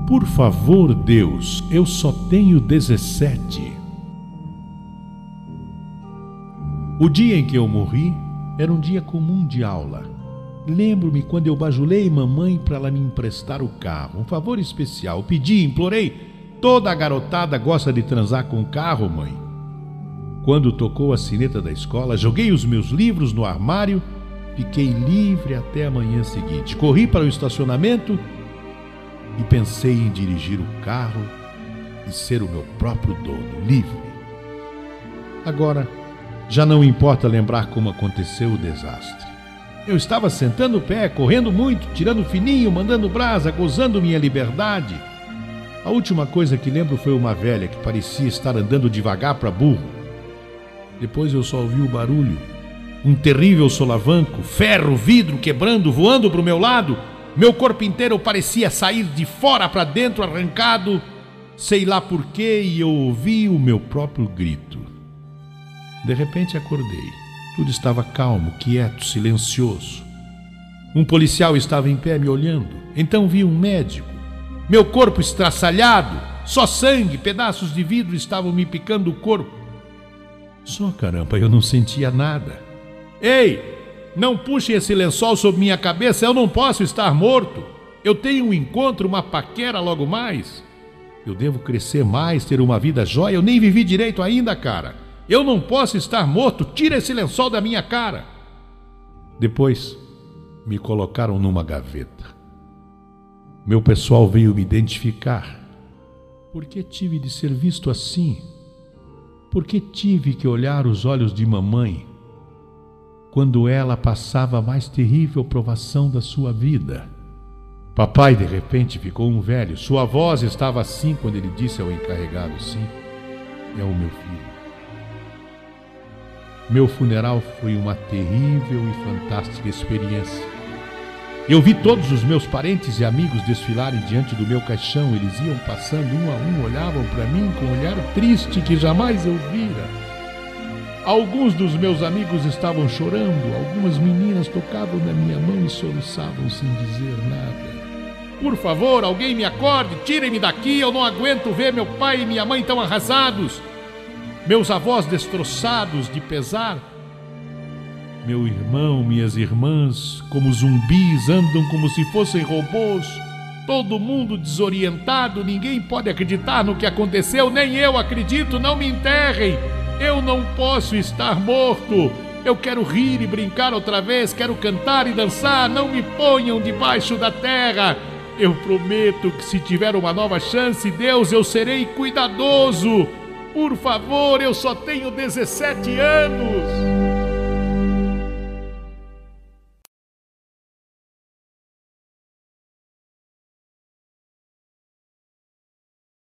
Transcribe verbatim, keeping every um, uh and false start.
Por favor, Deus, eu só tenho dezessete. O dia em que eu morri era um dia comum de aula. Lembro-me quando eu bajulei mamãe para ela me emprestar o carro. Um favor especial. Pedi, implorei. Toda a garotada gosta de transar com o carro, mãe. Quando tocou a sineta da escola, joguei os meus livros no armário, fiquei livre até a manhã seguinte. Corri para o estacionamento e pensei em dirigir o carro e ser o meu próprio dono, livre. Agora, já não importa lembrar como aconteceu o desastre. Eu estava sentando o pé, correndo muito, tirando fininho, mandando brasa, gozando minha liberdade. A última coisa que lembro foi uma velha que parecia estar andando devagar para burro. Depois eu só ouvi o barulho. Um terrível solavanco, ferro, vidro quebrando, voando para o meu lado. Meu corpo inteiro parecia sair de fora para dentro, arrancado. Sei lá porquê, e eu ouvi o meu próprio grito. De repente acordei. Tudo estava calmo, quieto, silencioso. Um policial estava em pé me olhando. Então vi um médico. Meu corpo estraçalhado, só sangue, pedaços de vidro estavam me picando o corpo. Só caramba, eu não sentia nada. Ei, não puxem esse lençol sobre minha cabeça, eu não posso estar morto. Eu tenho um encontro, uma paquera logo mais. Eu devo crescer mais, ter uma vida jóia, eu nem vivi direito ainda, cara. Eu não posso estar morto, tira esse lençol da minha cara. Depois, me colocaram numa gaveta. Meu pessoal veio me identificar. Por que tive de ser visto assim? Por que tive que olhar os olhos de mamãe quando ela passava a mais terrível provação da sua vida? Papai, de repente, ficou um velho. Sua voz estava assim quando ele disse ao encarregado: sim, é o meu filho. Meu funeral foi uma terrível e fantástica experiência. Eu vi todos os meus parentes e amigos desfilarem diante do meu caixão. Eles iam passando um a um, olhavam para mim com um olhar triste que jamais eu vira. Alguns dos meus amigos estavam chorando, algumas meninas tocavam na minha mão e soluçavam sem dizer nada. Por favor, alguém me acorde, tirem-me daqui, eu não aguento ver meu pai e minha mãe tão arrasados. Meus avós destroçados de pesar. Meu irmão, minhas irmãs, como zumbis, andam como se fossem robôs. Todo mundo desorientado, ninguém pode acreditar no que aconteceu, nem eu acredito, não me enterrem. Eu não posso estar morto. Eu quero rir e brincar outra vez, quero cantar e dançar, não me ponham debaixo da terra. Eu prometo que se tiver uma nova chance, Deus, eu serei cuidadoso. Por favor, eu só tenho dezessete anos.